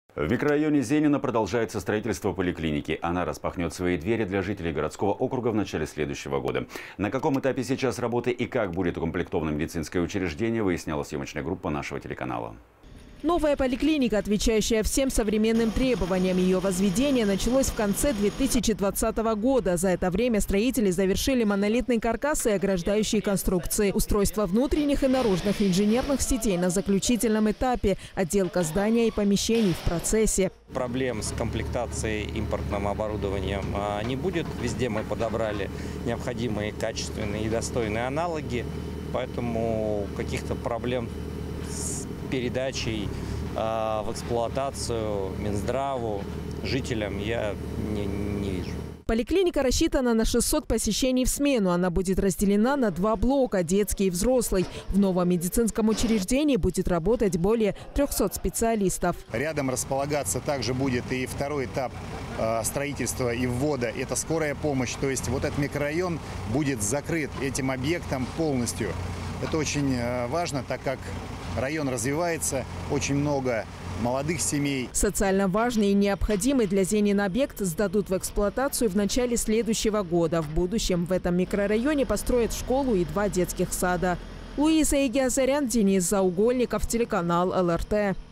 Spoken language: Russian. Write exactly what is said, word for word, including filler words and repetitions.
В микрорайоне Зенина продолжается строительство поликлиники. Она распахнет свои двери для жителей городского округа в начале следующего года. На каком этапе сейчас работы и как будет укомплектовано медицинское учреждение, выясняла съемочная группа нашего телеканала. Новая поликлиника, отвечающая всем современным требованиям. Ее возведение началось в конце две тысячи двадцатого года. За это время строители завершили монолитный каркас и ограждающие конструкции. Устройство внутренних и наружных инженерных сетей на заключительном этапе. Отделка здания и помещений в процессе. Проблем с комплектацией импортным оборудованием не будет. Везде мы подобрали необходимые качественные и достойные аналоги. Поэтому каких-то проблем с передачей э, в эксплуатацию Минздраву жителям я не, не вижу. Поликлиника рассчитана на шестьсот посещений в смену. Она будет разделена на два блока – детский и взрослый. В новом медицинском учреждении будет работать более трёхсот специалистов. Рядом располагаться также будет и второй этап э, строительства и ввода – это скорая помощь. То есть вот этот микрорайон будет закрыт этим объектом полностью. Это очень э, важно, так как район развивается, очень много молодых семей. Социально важный и необходимый для Зенина объект сдадут в эксплуатацию в начале следующего года. В будущем в этом микрорайоне построят школу и два детских сада. Луиза Игиазарян, Денис Заугольников, телеканал эл эр тэ.